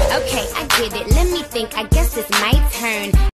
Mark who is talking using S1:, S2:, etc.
S1: Okay, I get it. Let me think. I guess it's my turn.